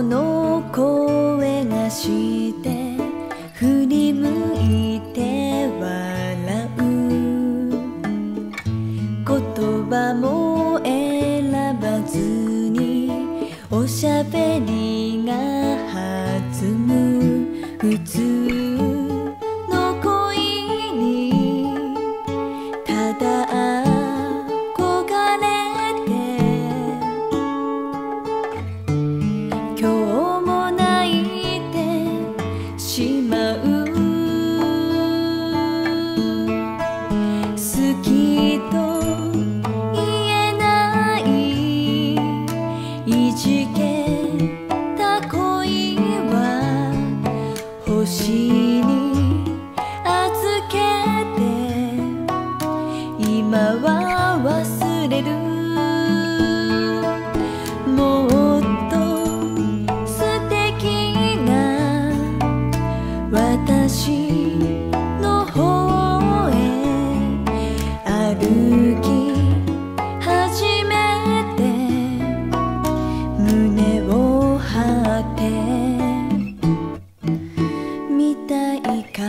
子の声がして振り向いて笑う。言葉も選ばずにおしゃべりが弾む。普通の恋にただ憧れて今日も泣いてしまう。好きと言えないいじけた恋は星に預けて今は忘れる。もっと素敵な私の方へ歩き始めて胸を張ってみたいから。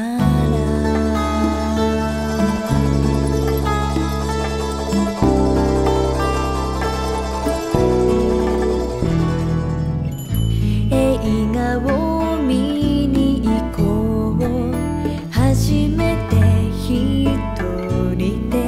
映画を見に行こう。初めて一人で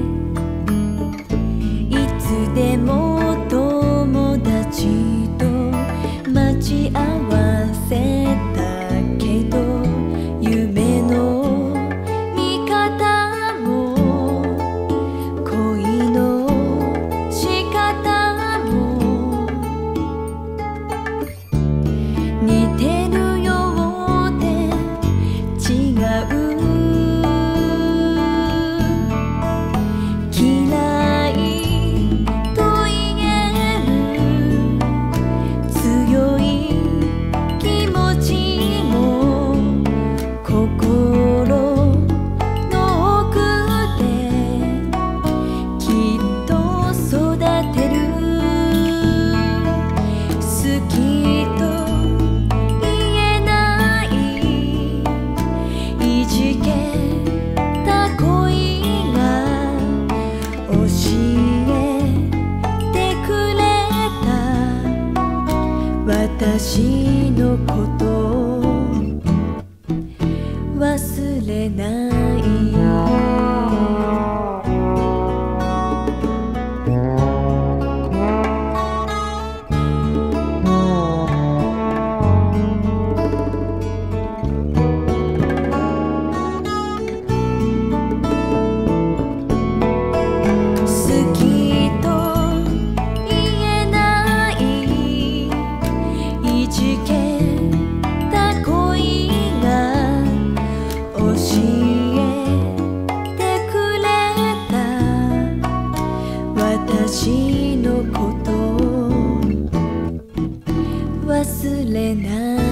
いつでも友達と待ち合わせたけど夢の見方も恋の仕方も似てるようで違う。嫌いと言える強い気持ちも心の奥できっと育てる。好きと言えないいじけた恋が教えてくれた私のこと忘れない。好きと言えないいじけた恋が教えてくれた私のこと忘れない。